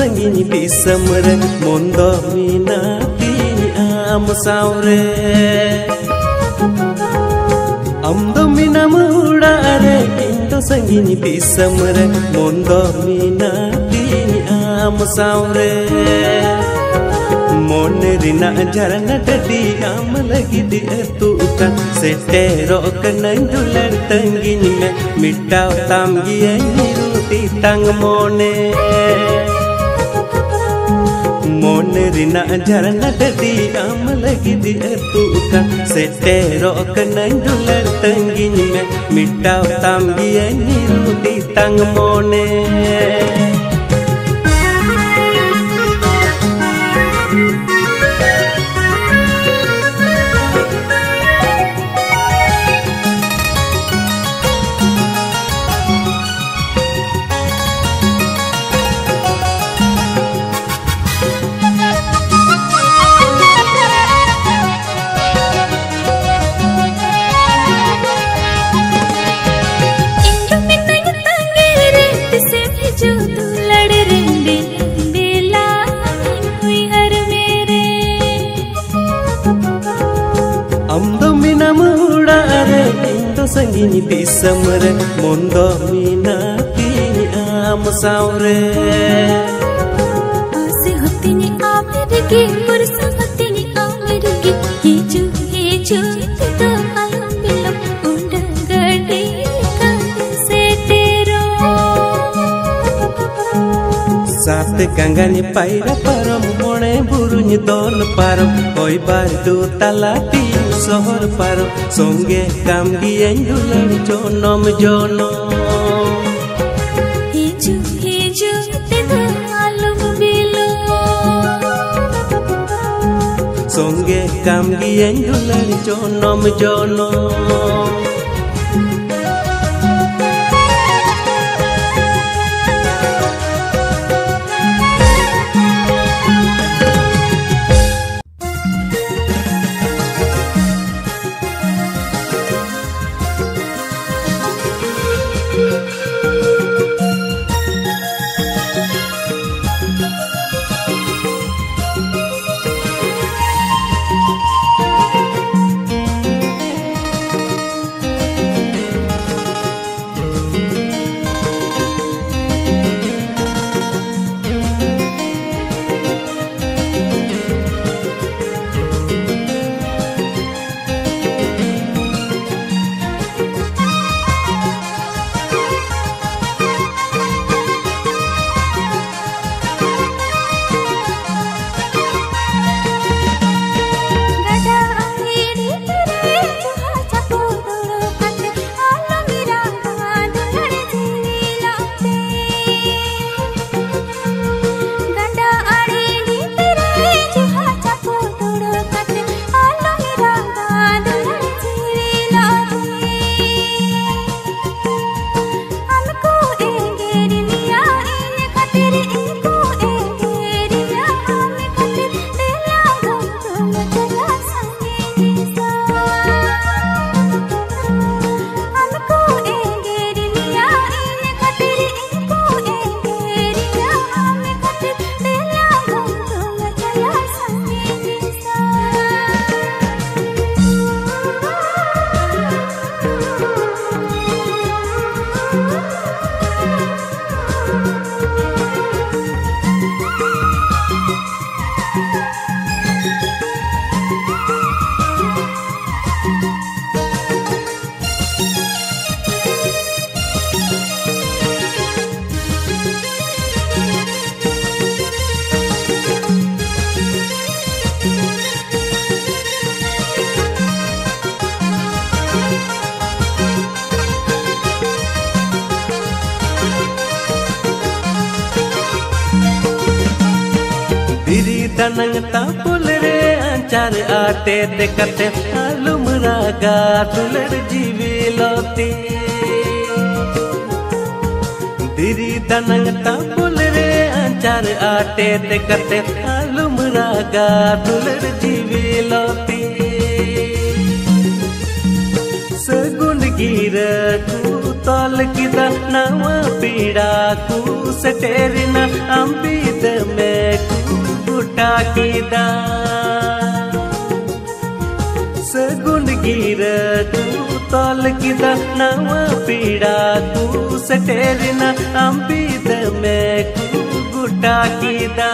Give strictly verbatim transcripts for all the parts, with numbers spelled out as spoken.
संगिनी दिसमरे मोंदो मिनाती आम सावरे अमदो मिनाम उड़ारे इंदो संगिनी दिसमरे मोंदो मिनाती आम सावरे मोने रिना झरना डडी आम लगी दी तू का सेटेरो कनन दुलर तंगिनी में मिटाव ताम गिए निरुती तंग मोने मोने रिना झरना डडी आम लगी दी तू का सेटेरो कनन दुलर तंगिनी में मिटाव ताम गिए निरुती तंग मोने संगिनी दिसमरे मोंदो मिनाती आम सावरे आसे होतिनी आमेरगी पुरसा होतिनी आमेरगी हेजु हेजु तो आलम बिलम उंड गडी से तेरो सात गंगानी पायरा परम मोणे बुरुनी दोल पारम होई बार दो तलाटी सोहर पारो सोंगे काम गिए दुलर जोनम जोनो हेजु हेजु ते तो आलम बिलो सोंगे काम गिए दुलर जोनम जोनो Danang tapul re ancar ate dekate alum raga tuler jivi loti diri danang tapul re ancar ate dekate alum raga tuler jivi loti segun gira ku tol kita nawa pida ku seterina ambida गुटा किदा सगुन गिरा तू तोल किदा नवा पीड़ा तू सटेरना अंबिद में कु गुटा किदा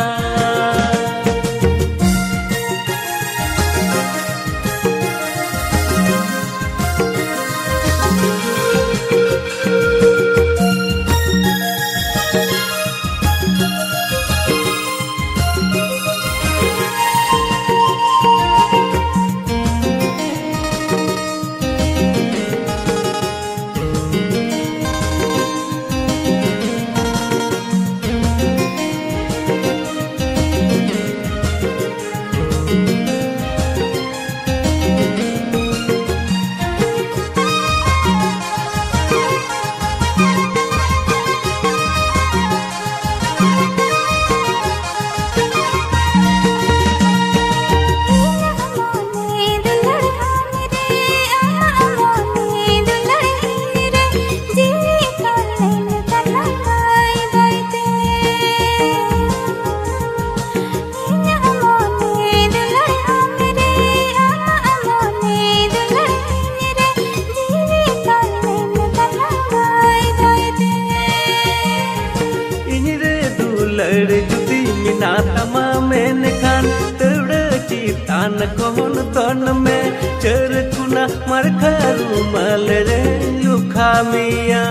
जुदी मिना तमा में खान तोड़ चितान कौन तन में चर कुना मरखरू मल रे लुखा मिया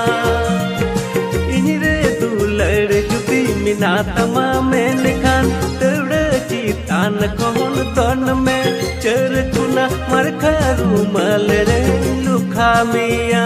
इनरे दुलड़ जुदी मिना तमा में खान तोड़ चितान कौन तन में चर कुना मरखरू मल रे लुखा मिया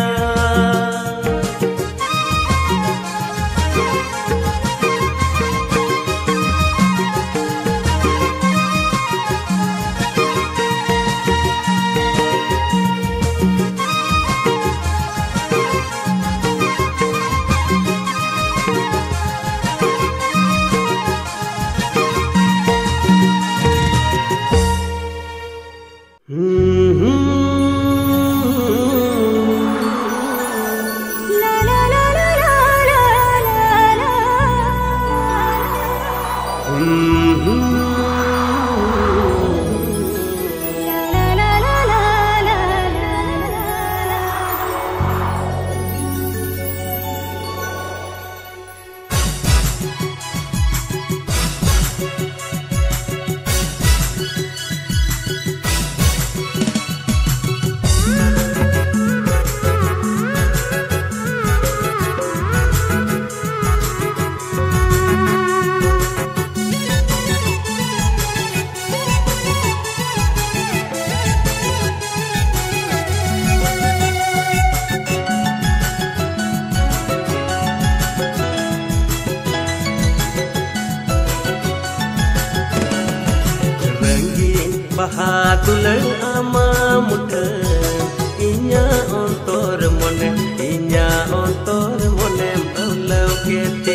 Bahadulan ama muda inya ontor mone inya ontor mone aulau kete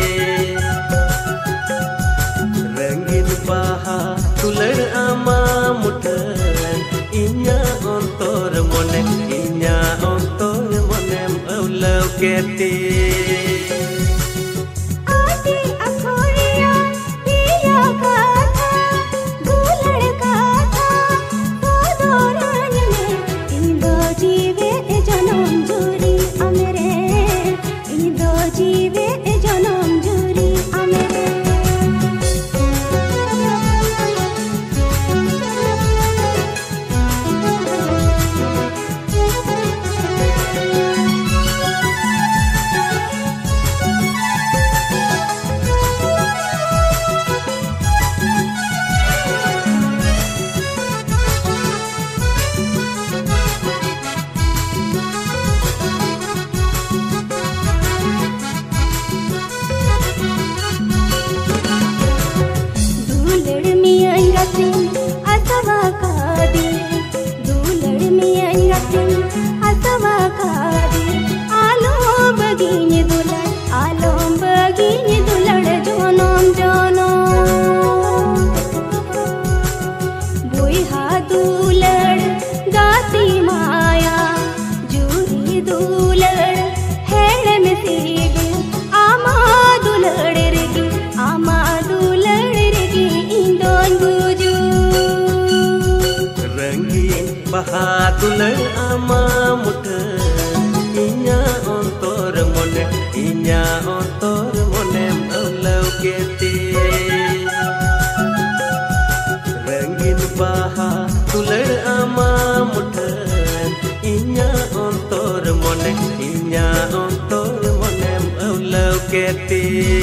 rangin bahadulan ama muda inya ontor mone inya ontor mone aulau kete जीवे जनम baha tular ama muda inya ontor mone inya ontor mone aulau kete rangin baha tular ama muda inya ontor mone inya ontor mone aulau kete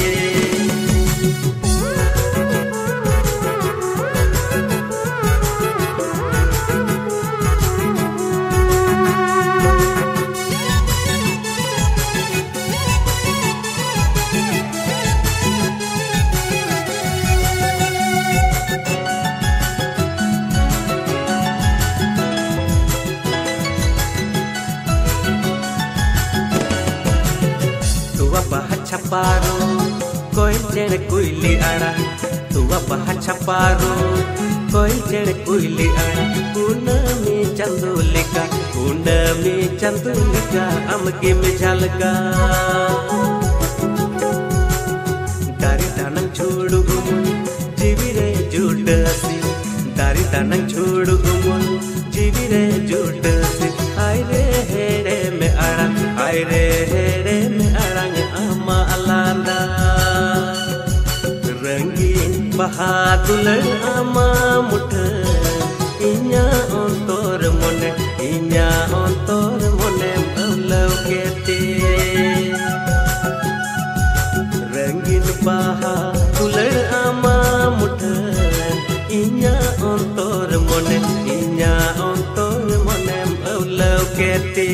Chaparro, koi chere kuili ara. Tua paha chaparro, koi chere kuili ara. Punami chandulika, punami chandulika, amge me jhalka. Dari tanang chodu umul, jivire judasi. Dari tanang chodu umul, jivire judasi. Aire here me arang, aire here me arang. Ama alanda rangin baha tular ama muda inya ontor mone inya ontor mone aulau kete rangin baha tular ama muda inya ontor mone inya ontor mone aulau kete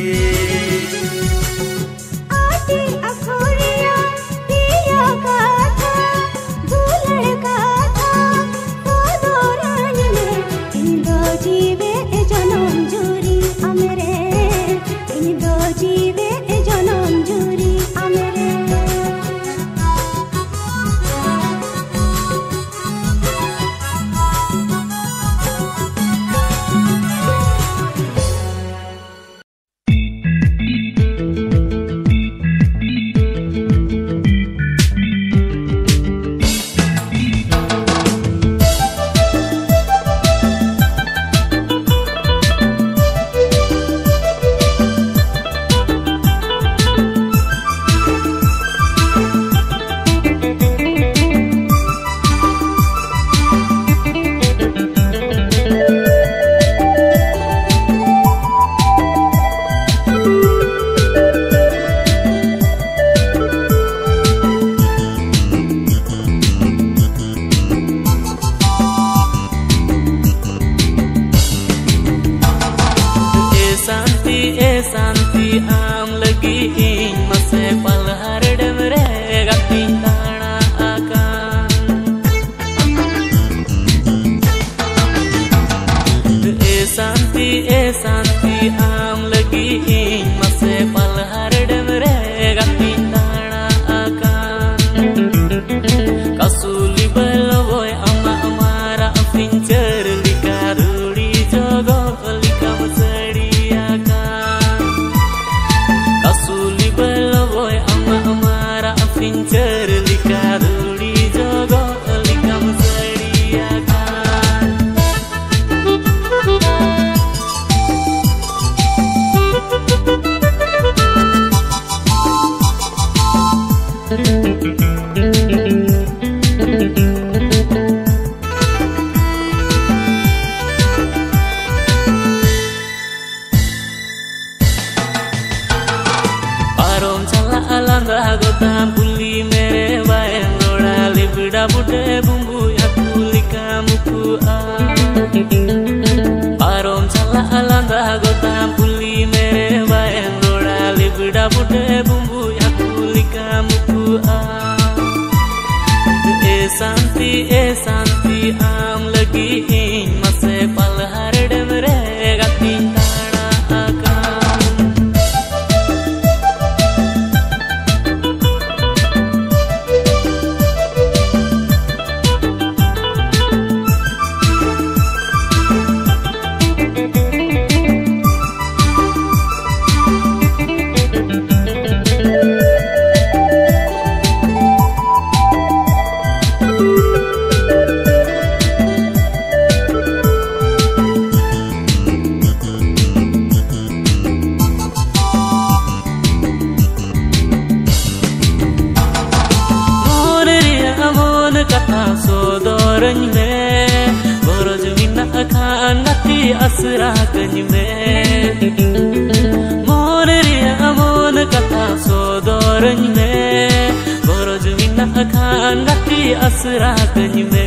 sodorany me Boroj mina akan ngati asra kany me Moneri amon kata sodorany me Boroj mina akan ngati asra kany me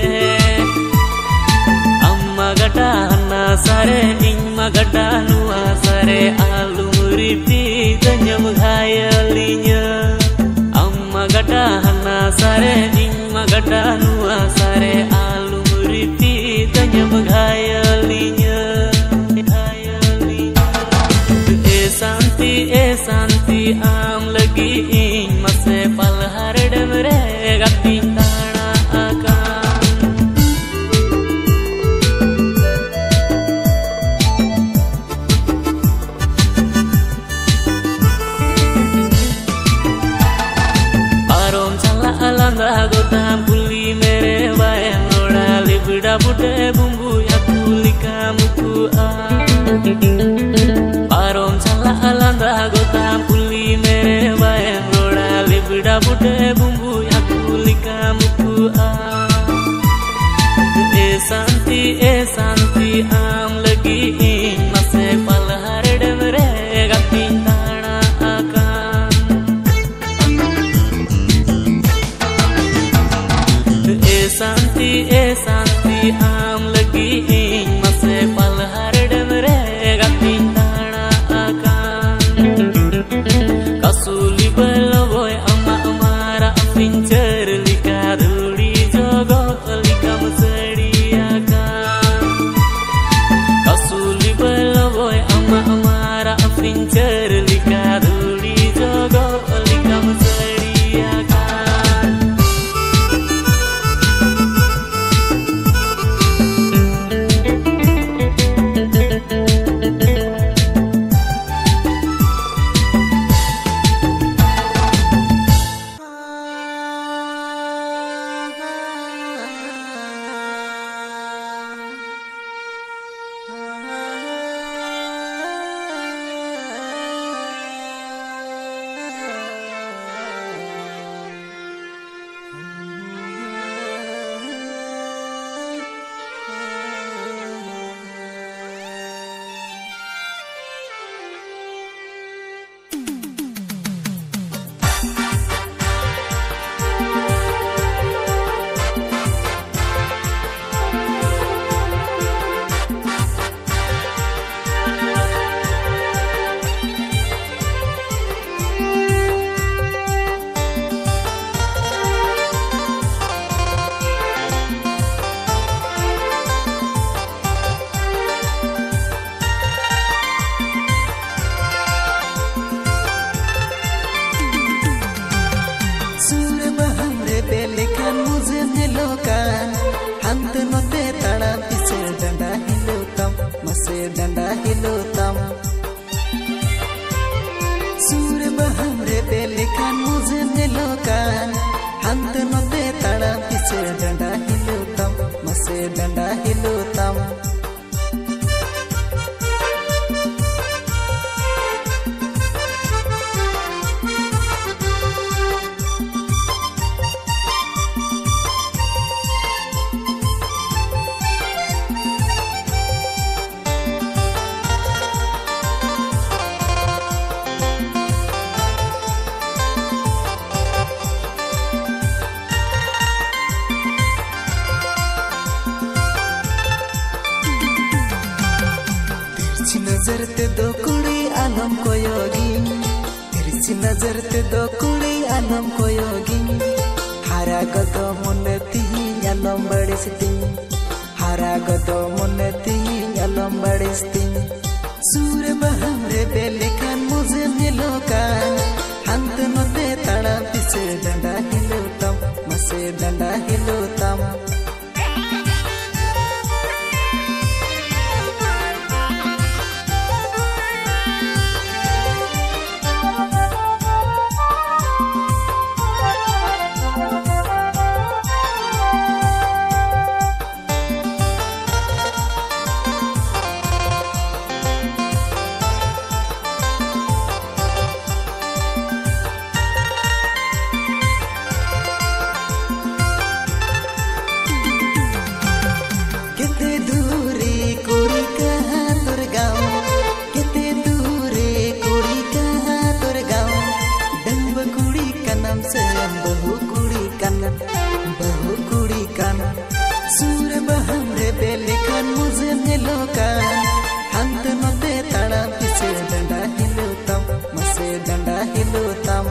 Amma gata hana sare imma gata nuwa sare alumuriti danyam ghayalinya Amma gata hana sare imma gata nuwa sare alumuriti danyam ghayalinya E santi e santi am lagi in mase pal hardem re gatin tana akan Parom chala alanda gotam puli mere bayang roda libda bude bumbu yakuli kamuku a Parom chala alanda gotam puli mere bayang roda libda bude bumbu yakuli kamuku a E santi e santi am lagi in mase pal hardem re gatin tana akan E santi e santi am lagi in mase pal hardem re gatin tana akan Kasuli baloy amma amara pincher lika duli jogo lika masadi akan Kasuli baloy amma amara pincher lika duli jogo lika masadi akan डंडा हिलोतम सूर्य बहमरे पे लिखन मुझे निलोकान हंत नते तड़ा पीछे डंडा हिलोतम मसे डंडा हिलोतम नजर ते दो कुड़ी आलम को योगी तिरछी नजर ते दो कुड़ी आलम को योगी हारा गदो मुन्नति आलम बड़िस्ती हारा गदो मुन्नति आलम बड़िस्ती सूर्य बहमरे बेलिकन मुझे मिलोकान हंत नते तड़ा पीछे डंडा हिलोतम मसे डंडा हिलोतम ren bahu kuri kan bahu kuri kan sur baham re belikan mujhe melokan hant note tadam piche danda hilutam mase danda hilutam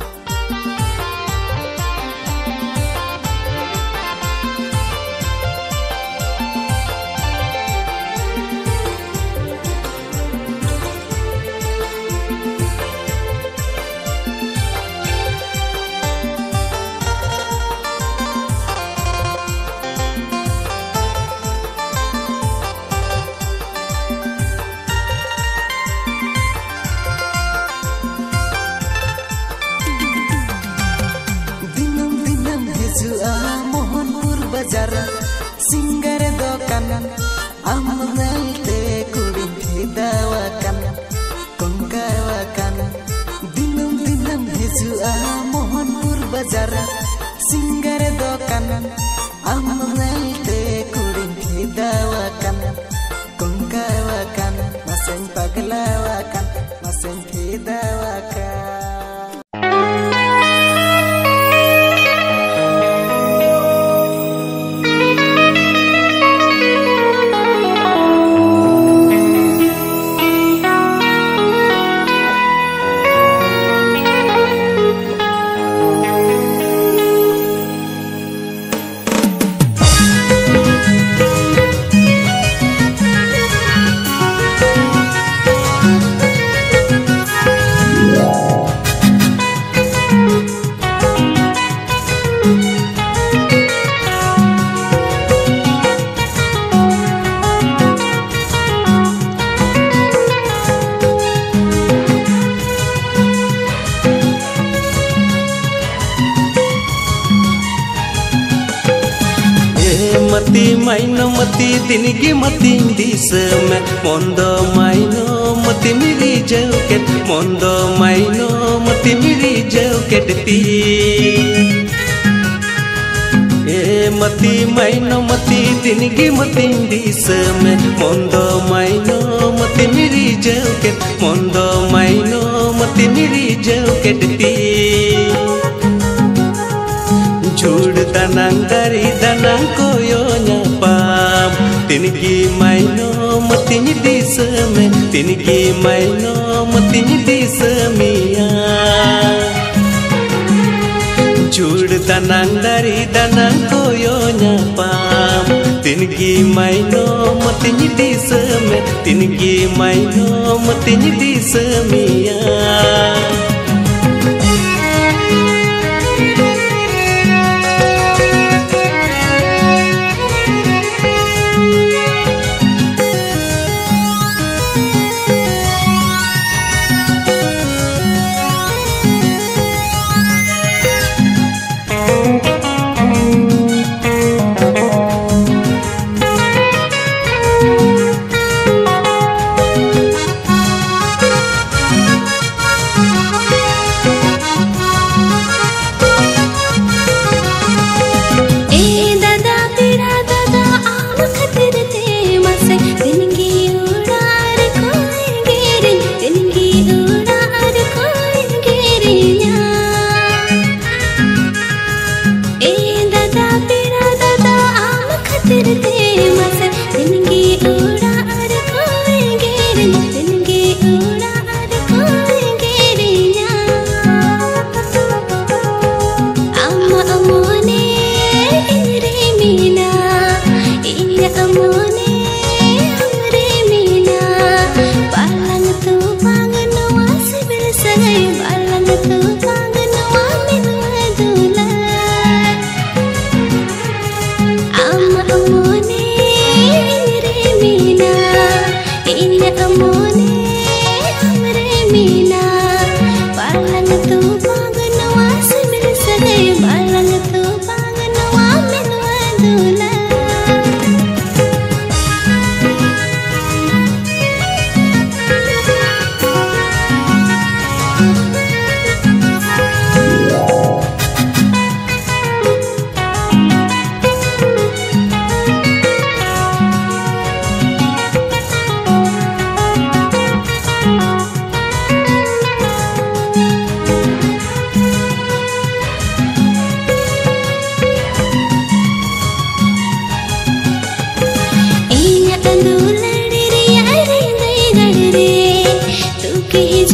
Singgar dokanan amnal te kuring hidawakan kongkawakan dinam dinam hijua Mohanpur bazar singgar dokanan amnal te kuring hidawakan kongkawakan maseng paglawakan maseng hidawakan mati maino mati dinigi mati disme mondo maino mati miri jauket mondo maino mati miri jauket ti e mati maino mati dinigi mati disme mondo maino mati miri jauket mondo maino mati miri jauket ti Jud danang dari danang koyo nyapam Tinigi maino mati nyidi seme Tinigi maino mati nyidi semia Jud danang dari danang koyo nyapam Tinigi maino mati nyidi seme Tinigi maino mati nyidi semia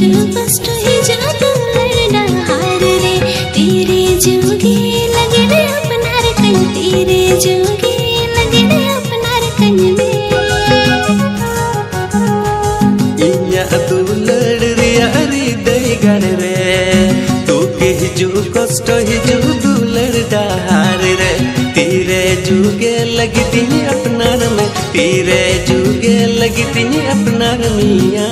जो कष्ट ही जादू हार रे तेरे जोगे लगे रे अपना रकन तेरे जोगे लगे रे अपना रकन में इन्या दुलड़ रे अरी दई गड़ रे तो के जो कष्ट ही जो दुलड़ हार रे तेरे जोगे लगी तीनी अपना में तेरे जोगे लगी तीनी अपना मिया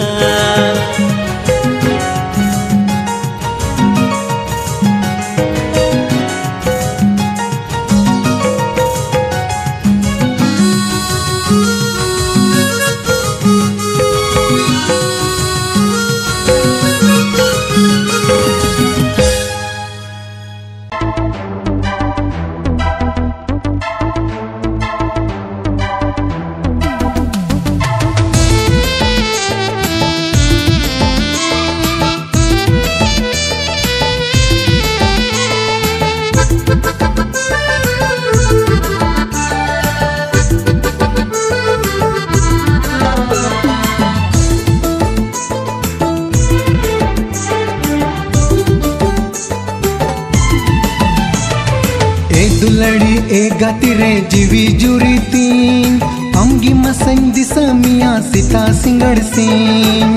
दुलड़ी ए गातिरे जीवी जुरी तीन अमगी मसंग दिसा मिया सीता सिंगड़ सिंह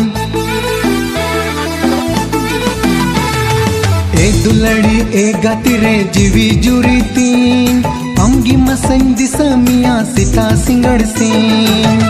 ए दुलड़ी ए गातिरे जीवी जुरी तीन अमगी मसंग दिसा मिया सीता सिंगड़ सिंह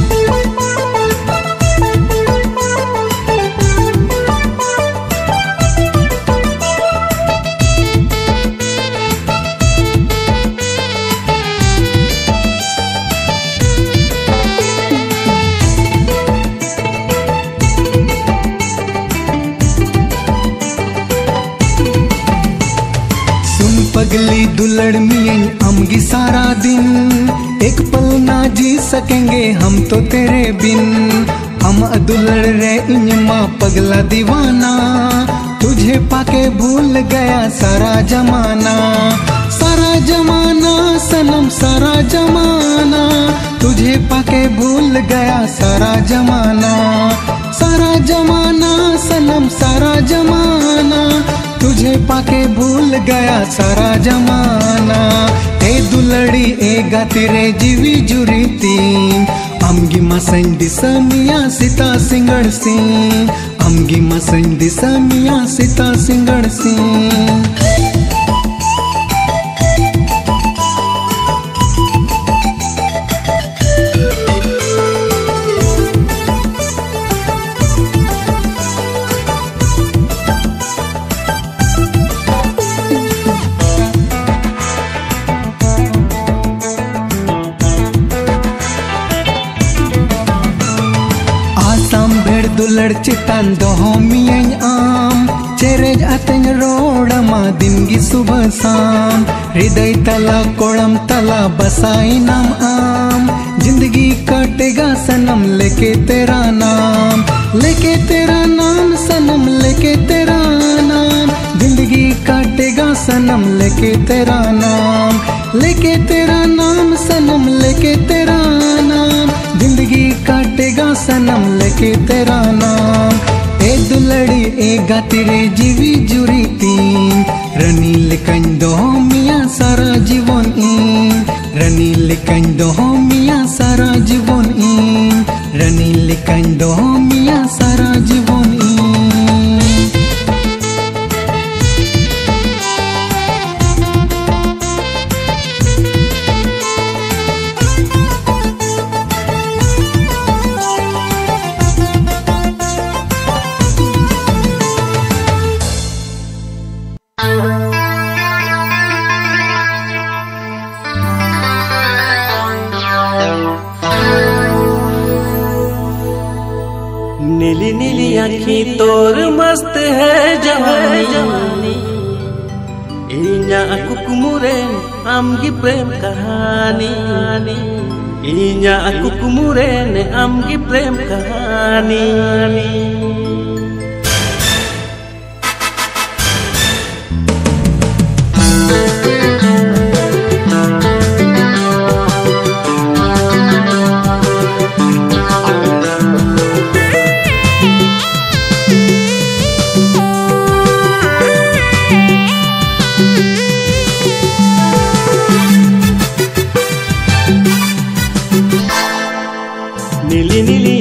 पगली दुलड़ मियन अमगी सारा दिन एक पल ना जी सकेंगे हम तो तेरे बिन हम दुलड़ रे इनमा पगला दीवाना तुझे पाके भूल गया सारा जमाना सारा जमाना सनम सारा जमाना तुझे पाके भूल गया सारा जमाना सारा जमाना सनम सारा जमाना तुझे पाके भूल गया सारा जमाना ए दुलड़ी ए गातिरे जीवी जुरी तीन अमगी मसंग दिसा मिया सीता सिंगड़ सिंह अमगी मसंग दिसा मिया सीता सिंगड़ सिंह दुलड़ चितान दोहो मियन आम चेरेज अतन रोडमा दिनगी सुबह शाम हृदय तला कोड़म तला बसाई नाम आम जिंदगी कटेगा सनम लेके तेरा नाम लेके तेरा नाम सनम लेके तेरा नाम जिंदगी कटेगा सनम लेके तेरा नाम लेके तेरा नाम सनम लेके तेरा नाम जिंदगी काटेगा सनम लेके तेरा नाम ए दुलड़ी ए गातिरे जीवी जुरी तीन रनी लिकन दो मिया सारा जीवन इन रनी लिकन दो मिया सारा जीवन इन रनी लिकन दो मिया सारा जीवन इन नीली नीली आँखी तोर मस्त है जवानी इन्या कुकुमुरे आमगी प्रेम कहानी इन्या कुकुमुरे ने आमगी प्रेम कहानी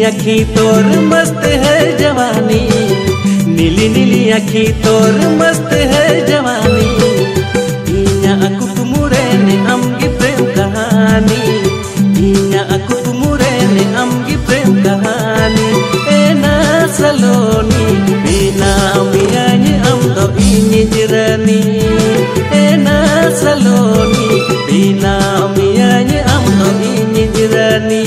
आँखी तोर मस्त है जवानी, नीली नीली आँखी तोर मस्त है जवानी। इन्या कुकुमुरे ने अमगी प्रेम कहानी, इन्या कुकुमुरे ने अमगी प्रेम कहानी। एना सलोनी बिना मियानी अम दो इन्yi jirani, एना सलोनी बिना मियानी अम दो इन्yi jirani।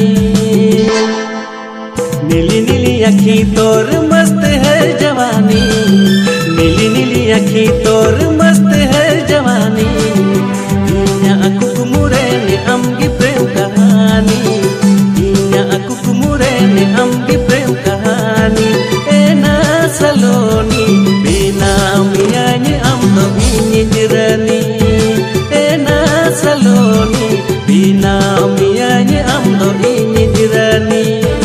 नीली नीली आँखी तोर मस्त है जवानी, नीली नीली आँखी तोर मस्त है जवानी। इन्या कुकुमुरे ने अमगी प्रेम कहानी, इन्या कुकुमुरे ने अमगी प्रेम कहानी। एना सलोनी बिना मियानी अम दो इन्yi jirani, एना सलोनी बिना मियानी अम दो इन्yi jirani।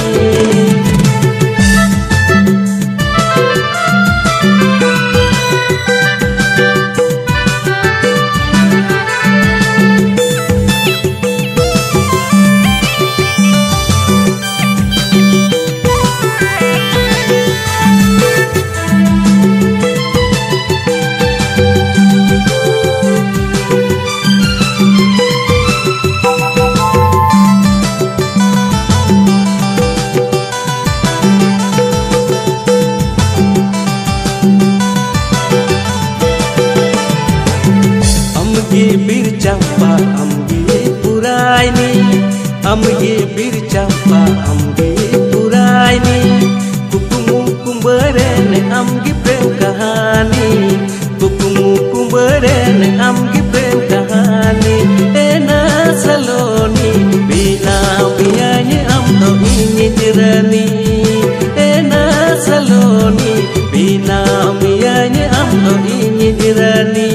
bir campa amgi puraini, amgi bir campa amgi puraini। Kukumu kumberene amgi prem kahani, kukumu kumberene amgi prem kahani। Ena saloni bina miyanyi am do inyi jirani, ena saloni bina miyanyi am do inyi jirani।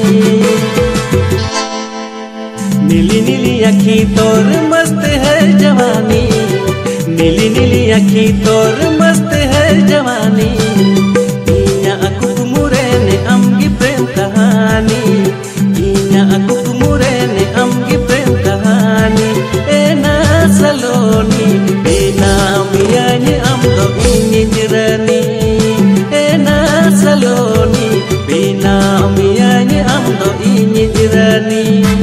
नीली नीली आँखी तोर मस्त है जवानी, नीली नीली आँखी तोर मस्त है जवानी। इन्या कुकुमुरे ने अमगी प्रेम कहानी, इन्या कुकुमुरे ने अमगी प्रेम कहानी। एना सलोनी बिना मियानी अम दो इन्yi jirani, एना सलोनी बिना मियानी अम दो इन्yi jirani।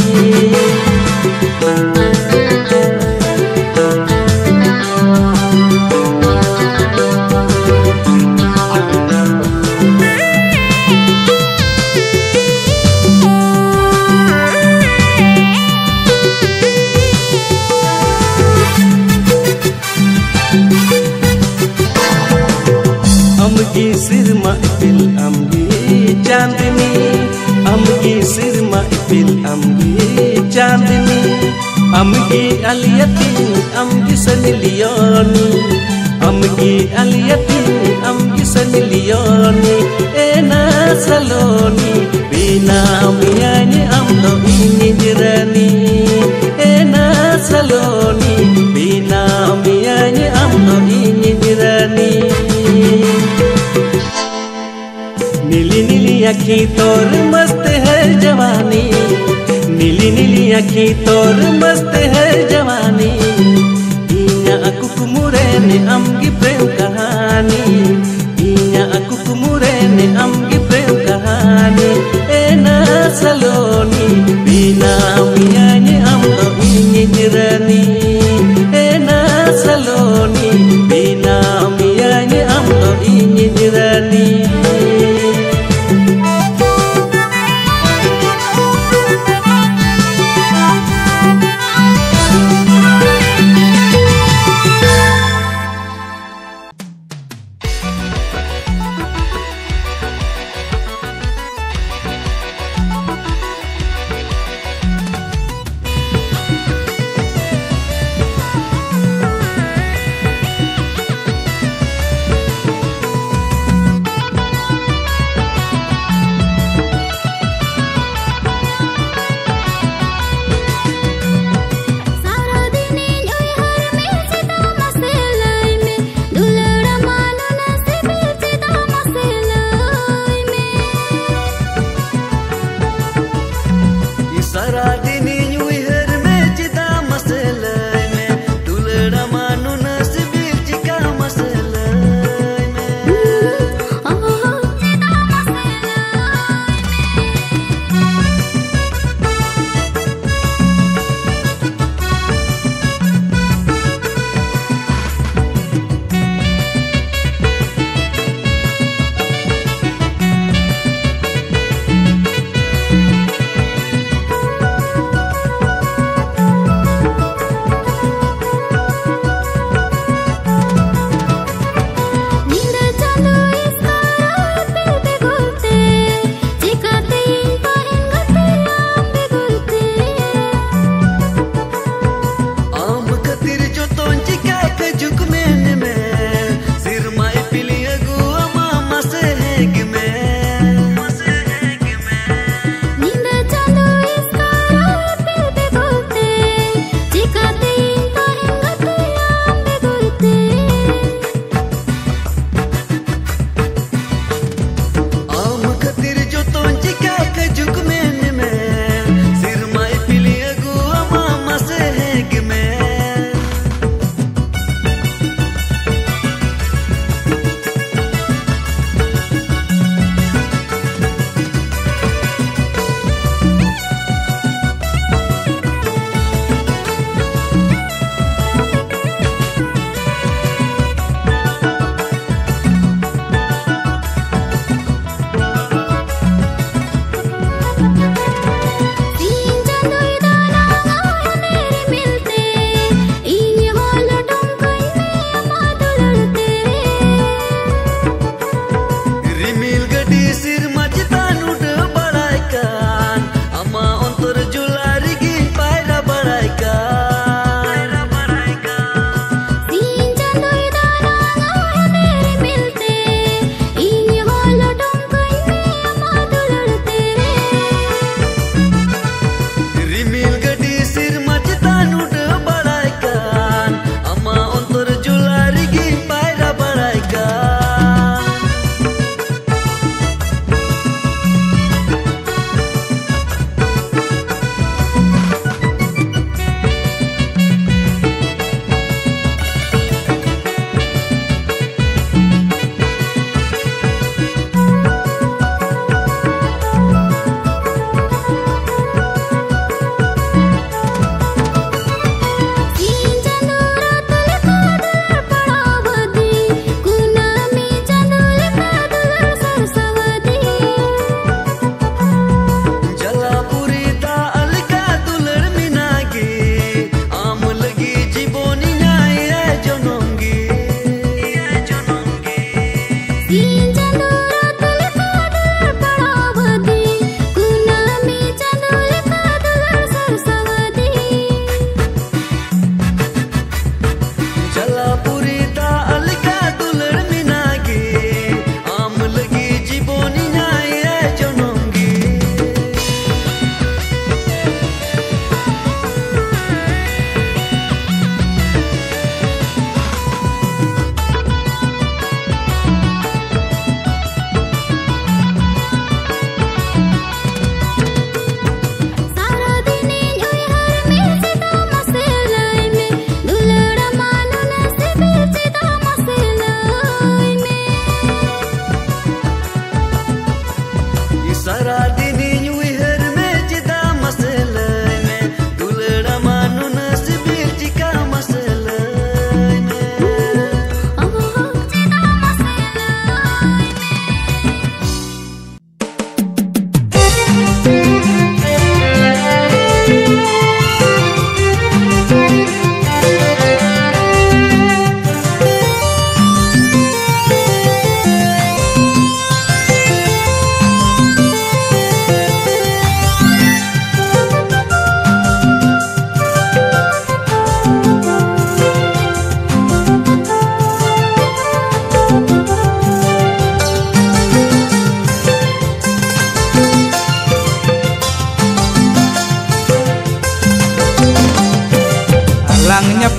अमगी सिर महफिल अमगी चांदनी, अमगी सिर महफिल अमगी चांदनी। अमगी अलियतीन अमगी सनिलियोनी, अमगी अलियतीन अमगी सनिलियोनी। एना सलोनी बिना मियानी अम दो इन्yi jirani, एना सलोनी बिना मियानी अम दो इन्yi jirani। नीली नीली आँखी तोर मस्त है जवानी, नीली नीली आँखी तोर मस्त है जवानी। इन्या कुकुमुरे ने अमगी प्रेम कहानी, इन्या कुकुमुरे ने अमगी प्रेम कहानी। एना सलोनी बिना मियानी अम दो इन्yi jirani, एना सलोनी बिना मियानी अम दो इन्yi jirani। Saradini nyuihar me cita masela me dulera manu nasibir jika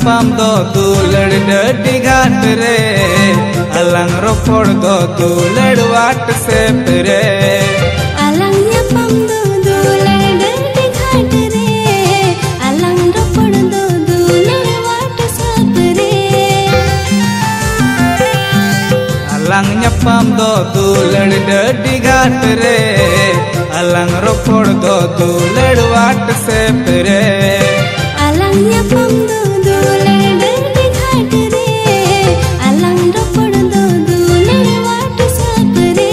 nyapam do dulad di ghat re alang ropor do dulad WhatsApp re alang nyapam do dulad di ghat re alang ropor do dulad WhatsApp re alang nyapam do dulad di ghat re alang ropor do dulad WhatsApp re alang nyapam do dulad di ghat re alang ropor do dulad WhatsApp re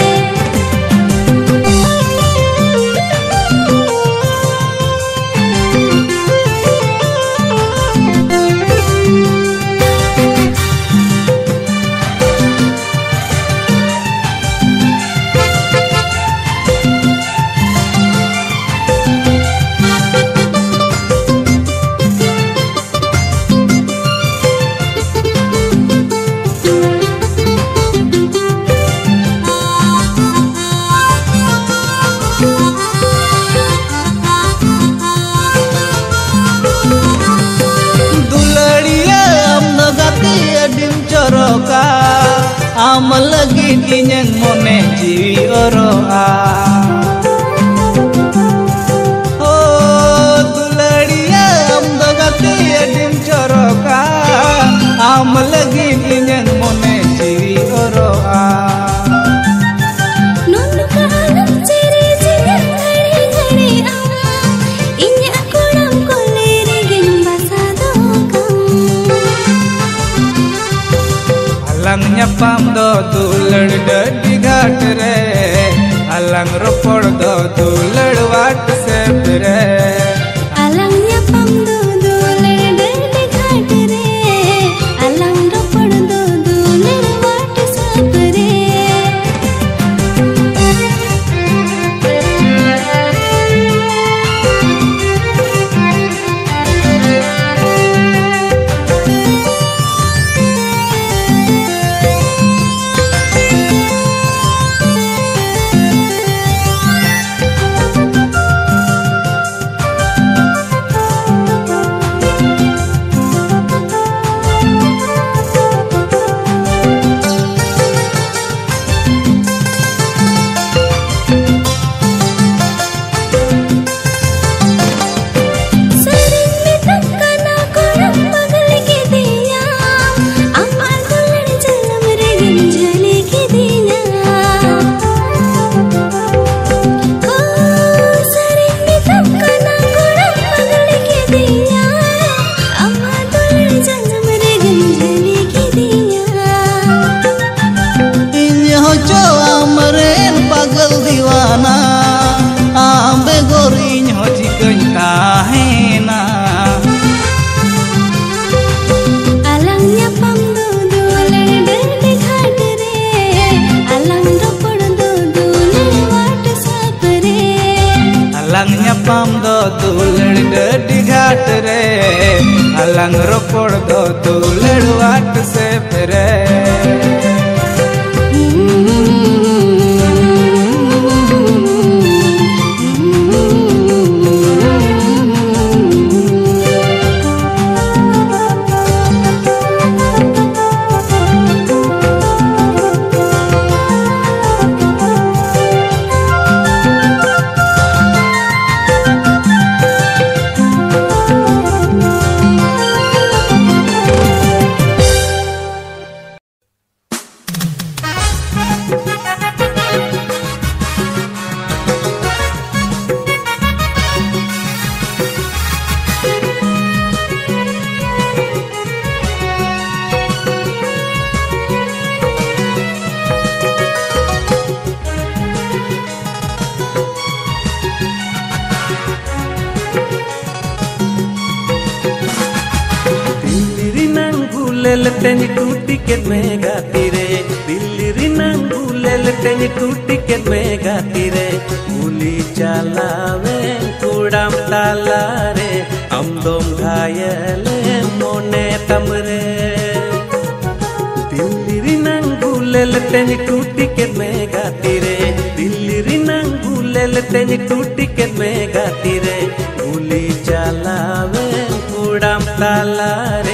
am lagi inyang mone jiwi oroa oh duladiya am dogati adim choroka am lagi inyang mone jiwi oroa non ka alam ciri ciri ngari ngari am inya akuram kolere gin basado kam alang nyapam do dulad di ghat re alang ropor do dulad WhatsApp re alang nyapam do dulad di ghat re alang ropor do dulad WhatsApp re nyapam do dulad di ghat re alang ropor do dulad WhatsApp re Teni tuti ket me gati re Dilli rinang gulel teni tuti ket me gati re Guli chalawe kudam talare Amdom ghayale mone tamre Dilli rinang gulel teni tuti ket me gati re Dilli rinang gulel teni tuti ket me gati re Guli chalawe kudam talare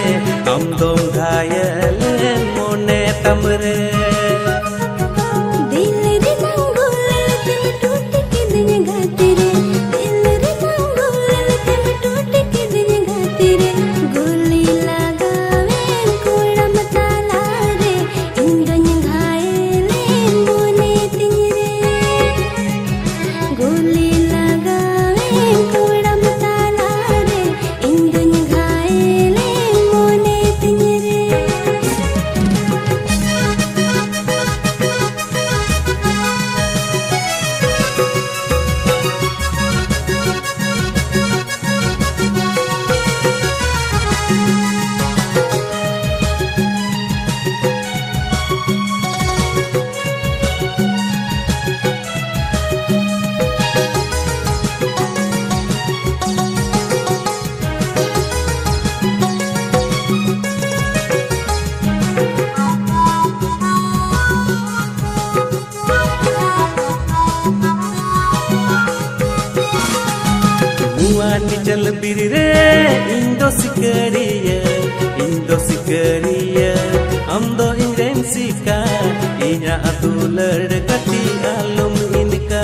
Nuani jal birire Indo sikaria Indo sikaria Amdo inden sika Inya atular dekati alum inika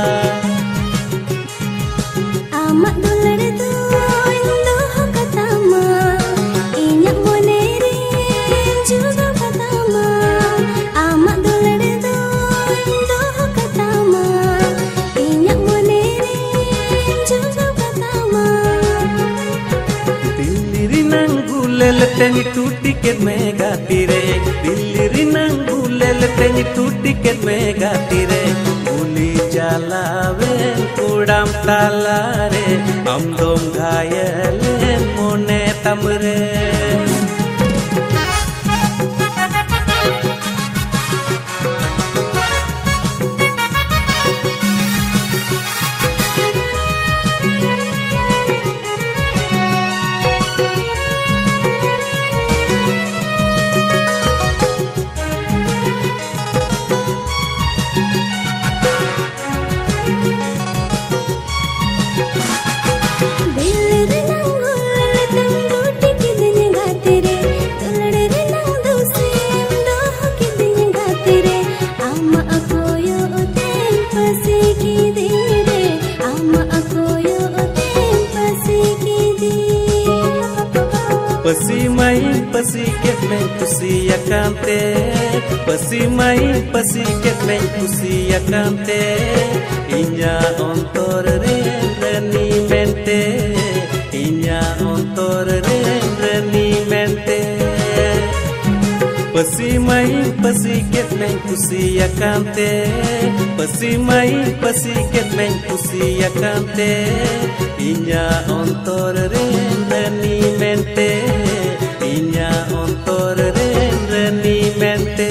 Amak dular tu Indo katama Inya monere juga katama Amak dular tu Indo katama Inya monere juga katama Dilliri nangulel teni tuti ket me gati re Dilliri nangulel teni tuti ket me gati re Guli jalawe kudam talare Amdom ghayale mone tamre Pasi mai pasi ket men pusi akante Pasi mai pasi ket men pusi akante Inya ontor reni mente Inya ontor reni mente Pasi mai pasi ket men pusi akante Pasi mai pasi ket men pusi akante Inya ontor reni mente Inya ontor reni mente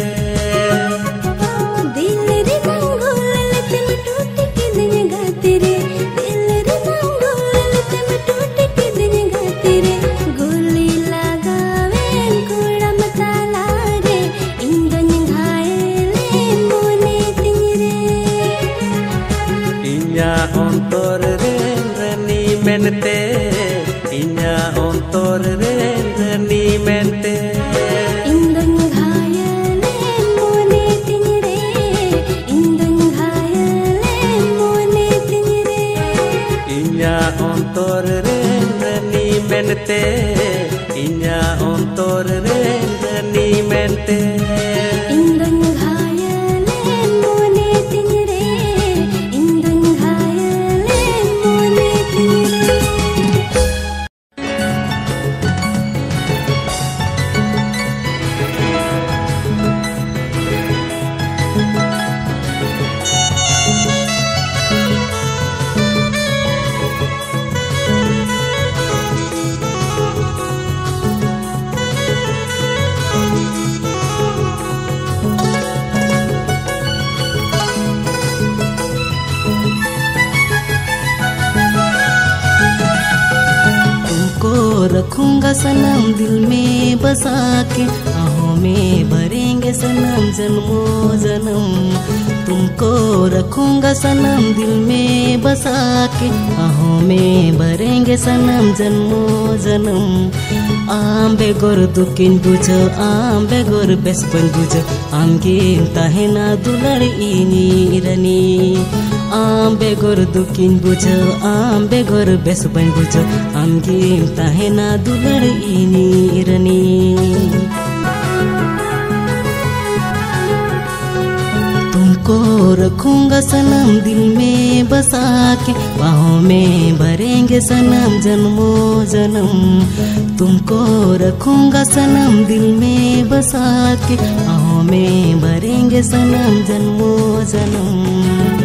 Dilliri nangulel teni tuti kidnya gati re Dilliri nangulel teni tuti kidnya gati re Guli lagawen kudam talare Indon ghayale mone tingre Inya ontor reni mente Inya ontor reni mente Indon ghayale mone tingre Indon ghayale mone tingre Inya ontor reni mente Inya ontor reni mente Indon ghayale mone tingre Indon ghayale mone tingre रखूंगा सनम दिल में बसा के आहों में भरेंगे सनम जन्मों जन्म तुमको रखूंगा सनम दिल में बसा के आहों में भरेंगे सनम जन्मों जन्म आम बेगोर दुकिन बुझो आम बेगोर बेस्पन बुझो आम गिन ताहेना दुलड़ इनी रनी आम बेगोर दुकिन बुझो आम बेगोर बेस्पन बुझो आम गिन ताहेना दुलड़ इनी रनी तुमको रखूंगा सनम दिल में बसा के बाहों में भरेंगे सनम जन्मों जन्म तुमको रखूंगा सनम दिल में बसा के बाहों में भरेंगे सनम जन्मों जन्म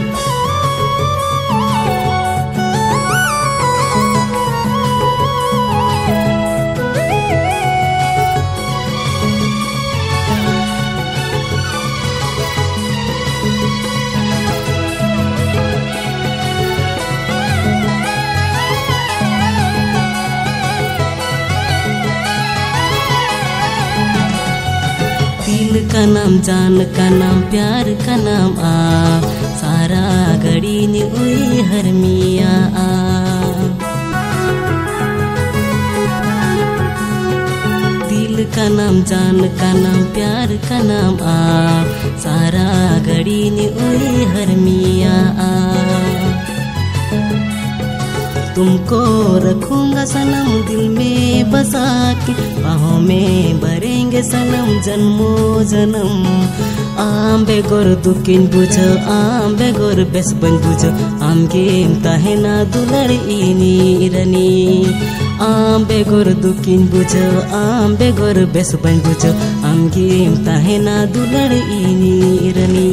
दिल का नाम जान का नाम प्यार का नाम आ सारा घड़ी नि हुई हर मिया आ का नाम, जान का नाम, प्यार का नाम आप, सारा घड़ी ने ओए हर मिया आप। तुमको रखूंगा सनम दिल में बसा के, बाहों में भरेंगे सनम जन्मों जन्म। आम बेगोर दुकिन बुझो, आम बेगोर बेस बन बुझो, आम गेम ताहेना दुलर इनी रनी। आम बेगोर दुकिन बुझो, आम बेगोर बेस बन बुझो, आम गेम ताहेना दुलर इनी रनी।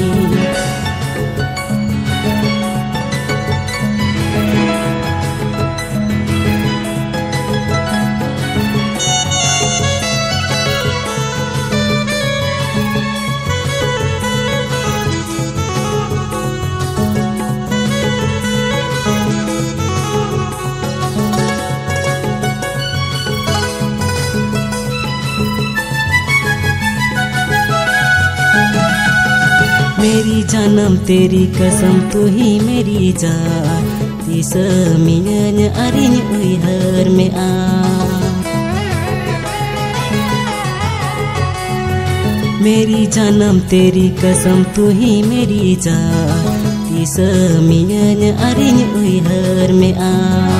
मेरी जानम तेरी कसम तू ही मेरी जान, तीस मिनन अरिन उइहर में आ। मेरी जानम तेरी कसम तू ही मेरी जान, तीस मिनन अरिन उइहर में आ।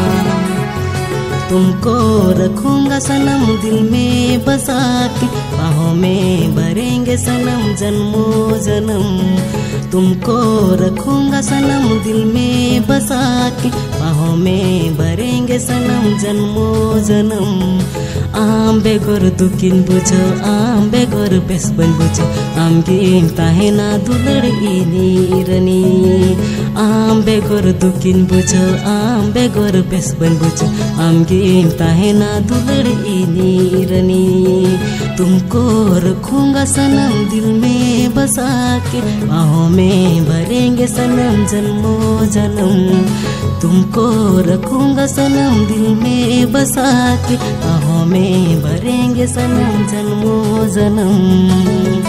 तुमको रखूंगा सनम दिल में बसा के, बाहों में भरेंगे सनम जन्मों जन्म। तुमको रखूंगा सनम दिल में बसा के, बाहों में भरेंगे सनम जन्मों जन्म। आम बेगोर दुकिन बुझो, आम बेगोर बेस बन बुझो, आम गेम ताहेना दुलर इनी रनी। आम बेगोर दुकिन बुझो, आम बेगोर बेस बन बुझो, आम गेम ताहेना दुलर इनी रनी। तुमको रखूंगा सनम दिल में बसा के, बाहों में भरेंगे सनम जन्मों जन्म। तुमको रखूंगा सनम दिल में बसा के, बाहों में भरेंगे सनम जन्मों जन्म।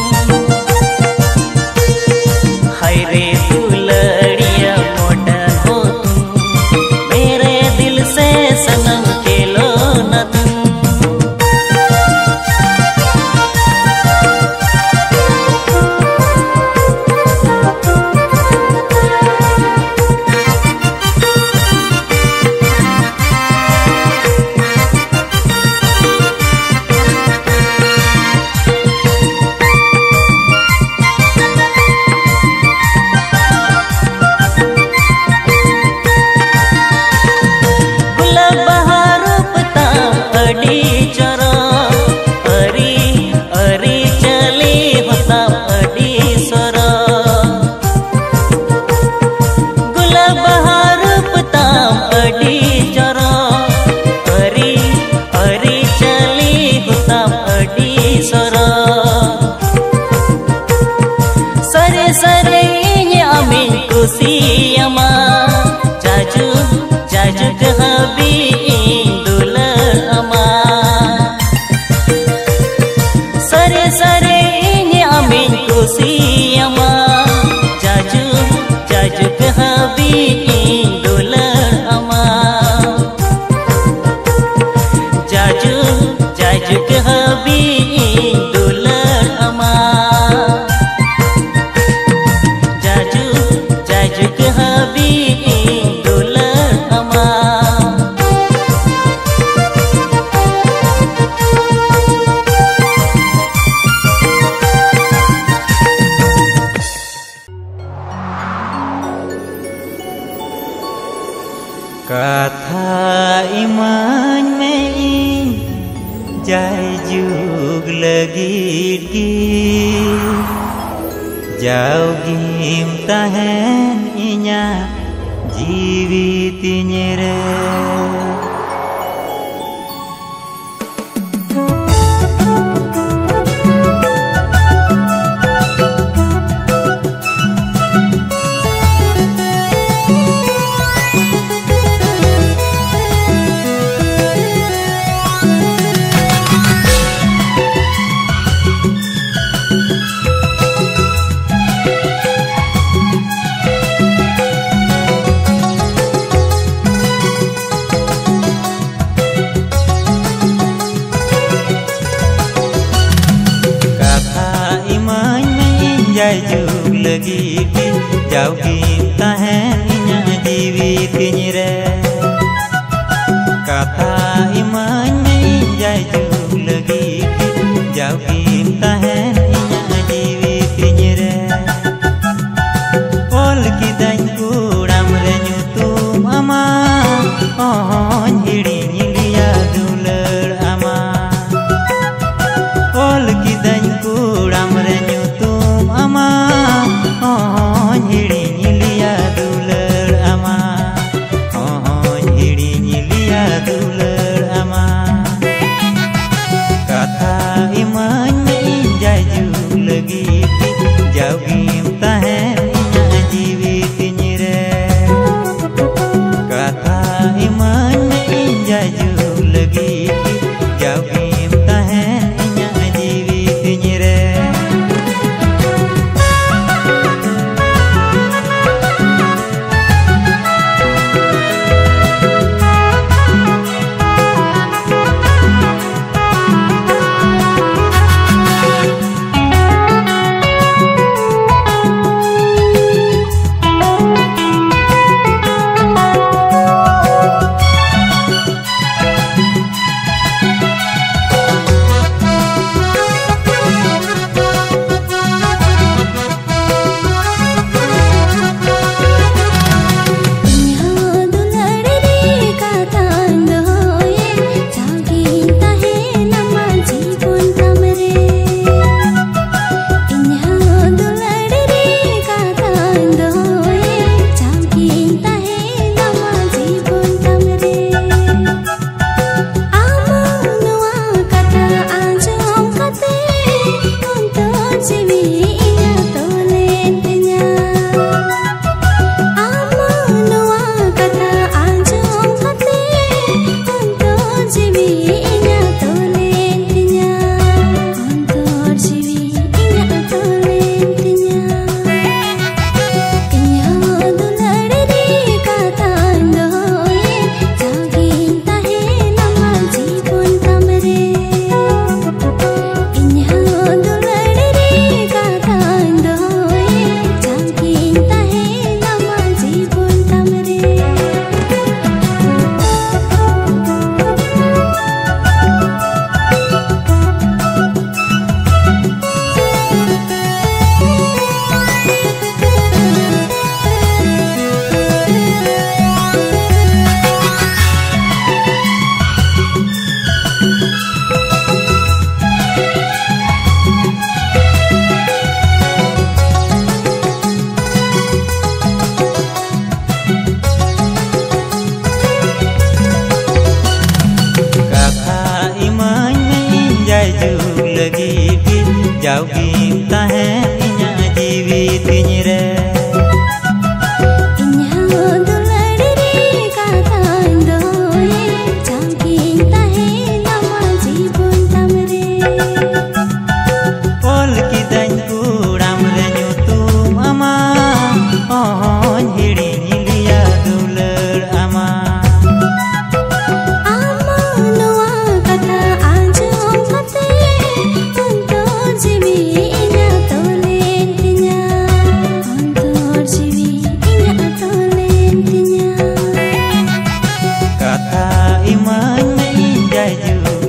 हाय रे दुलड़िया मोडन हो दुलड़ अमा जाजू जाजुक हबी दुलड़ अमा जाजू जाजुक हबी दुलड़ अमा कथा इमान में इन जाय जुग लगी की जाओगीम तहन इन्या जीवित निरे जाय जुग लगी की जाओगी तहन इन्या जीवित निरे कथा इमान में जाय जुग लगी की जाओगी तहन इन्या जीवित निरे ओल की दाइन कुड़ाम रे ᱧᱩᱛᱩᱢ अमा ओहन हिड़िᱧ लिया दुलड़ अमा ओल की दाइन कुड़ाम रे अमा ओहन हिड़िᱧ लिया दुलड़ अमा ओहन हिड़िᱧ लिया दुलड़ अमा कथा इमान में जाय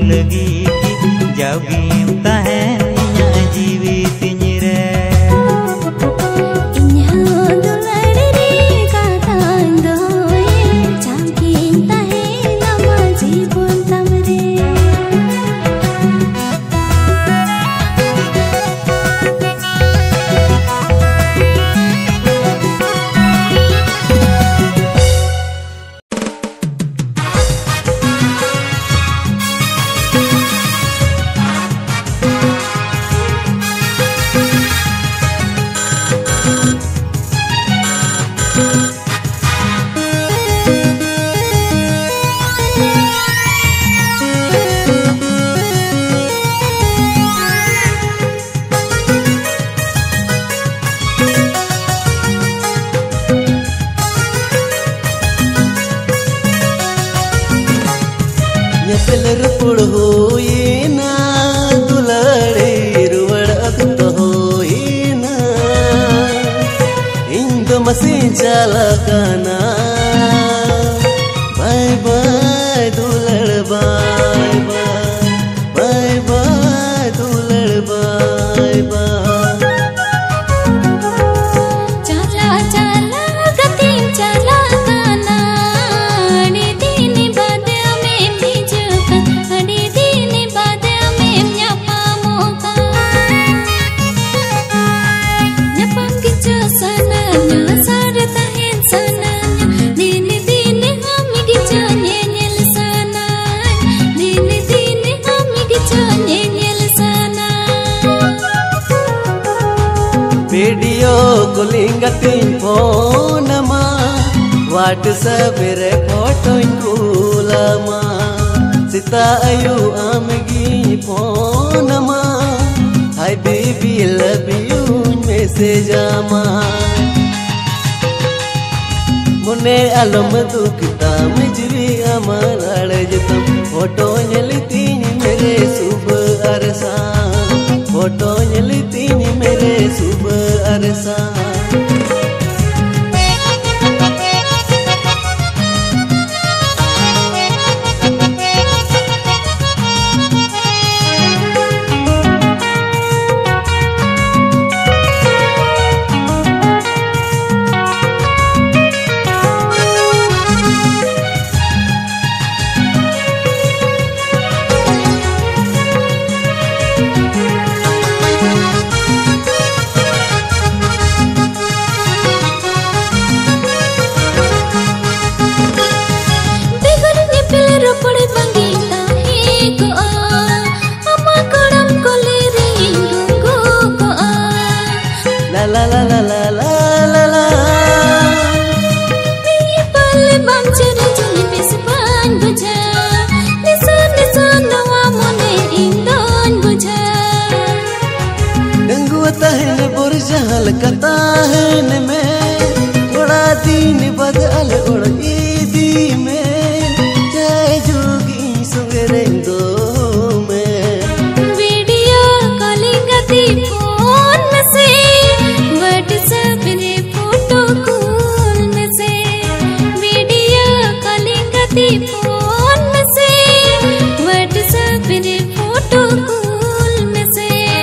लगी जाऊगी तहन इन्या जीवी तिंजरे चलकना बाय बाय दुलड़ बाय बाय बाय बाय दुलड़ बाय बाय चला चला गति चला गाना अड़े दिन बाद में भिजुका अड़े दिन बाद में न्यापा मोका न्यापा किचो सना सारता वीडियो कॉलिंग तीन फोन मा व्हाट्सएप रे फोटो कूला मा सीता आयु आमगी फोन मा hi baby love you message मा मुने अलम दुखता मुझवी अमर अड़जतम फोटो नलती मेरे सुबह अरसा फोटो नलती मेरे सुबह अरसा la la la la la la la Ni pal bam cheri juni bisban buja Nisan nisan nawa mone indon buja Denggu tahen burjahal katahen mein Oda din badal oda idi mein Jai jogi sungerendo mein Video calling ati phone mein se WhatsApp रे photo call में से video calling ती phone में से WhatsApp रे photo call में से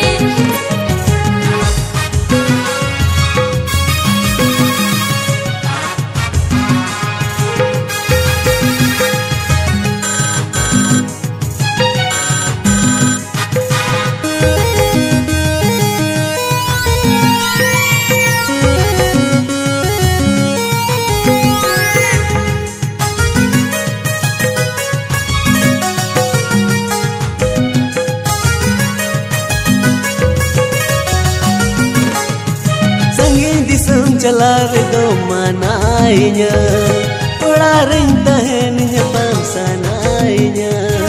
चला रे दो मनाइnya ओड़ा रिंता है निज पामसनाइnya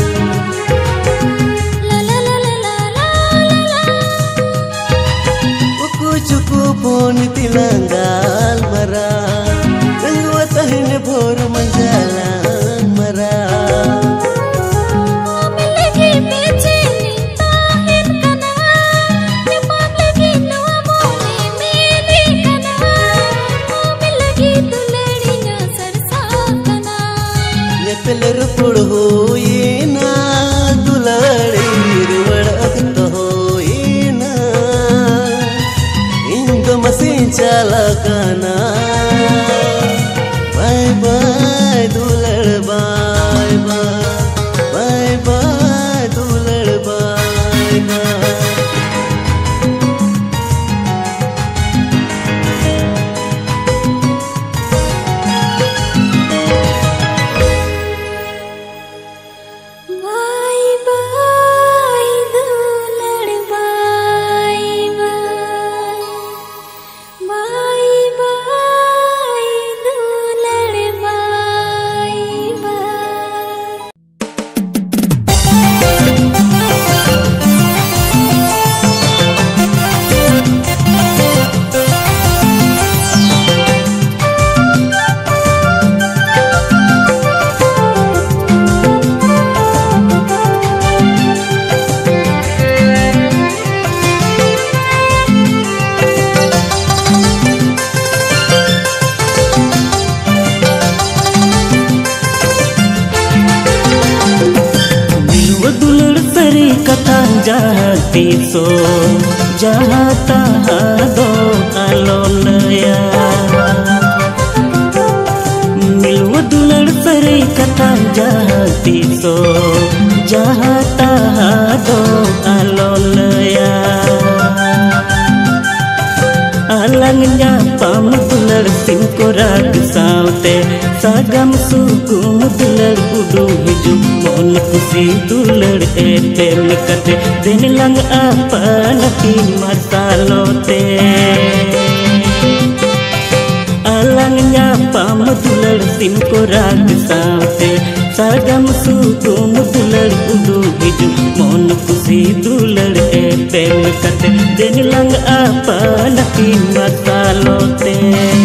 ला ला ला ला ला ला ला उकु चुकु फोन तिलंगाल मरा रंगवा तहन भोर मंजाला मरा मिलगी बेचैनी ताहिर कना ये पाप लगी नवा मोने मेरे कना मिलगी दुलड़िया सरसा कना talakana. Bye bye dulad bye bye. Bye bye dulad bye bye. Tiso jahata do alolaya milwa dular sare kata jahati so jahata do alolaya alangnya pam dular simko rag saute sagam sukum dular udu hiju mon kusi dular ete mikate din lang apa naki masalote alangnya pam dular simko rag saute sagam sukum dular udu hiju mon kusi dular ete mikate din lang apa naki masalote.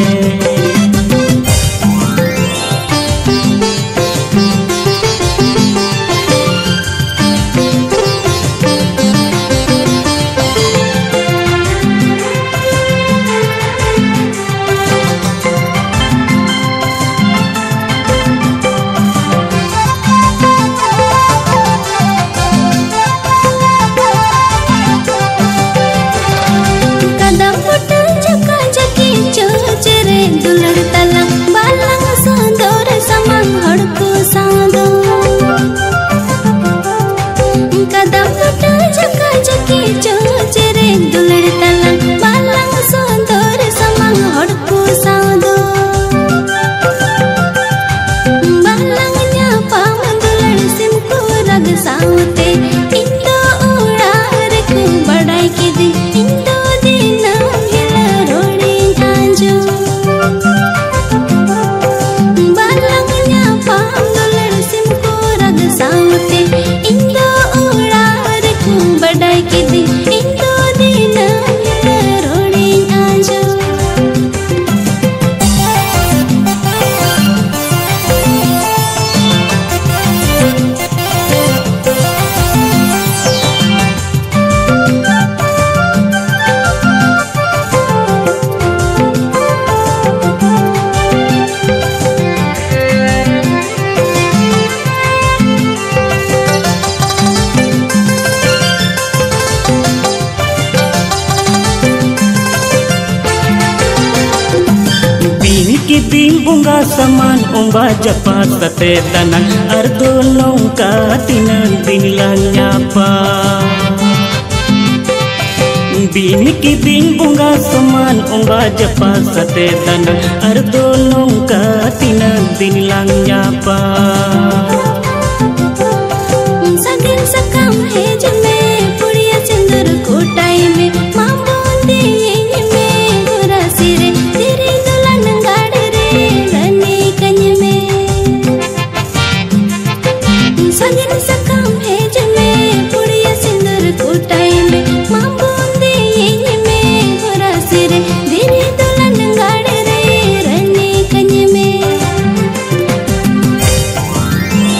Bunga saman umba japa sate danan ardo nongka tinan dinlan nyapa bini ki din bunga saman umba japa sate danan ardo nongka tinan dinlan nyapa sagin sakam he jame puriya chandar kotai me mambondi me gora sire tiri dulan ngad sagin sakam he jame puriya sindar kotai me mambondi me gora sire diri dulan ngad re rani kanye me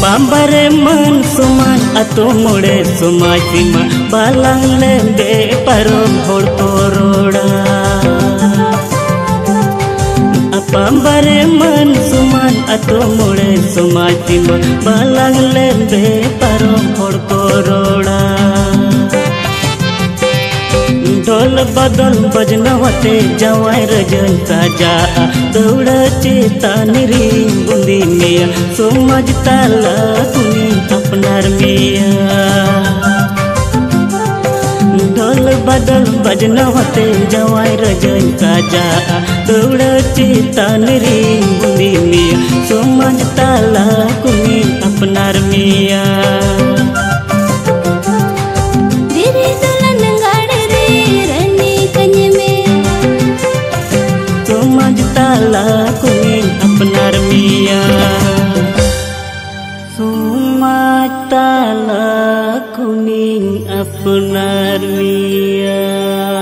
Pambare man suman atau mode sumai sima balang lembe parom hor toroda. Pambare man suman atau mode sumai sima balang lembe parom hor toroda. Dol badal bajnawate jawai rajan saja dauda cita niri bundi mia somaj tala kuni apnar mia. Dol badal bajnawate jawai rajan saja dauda cita niri bundi mia somaj tala kuni apnar mia. Tala kuning apnar mia Sumaj tala kuning apnar mia.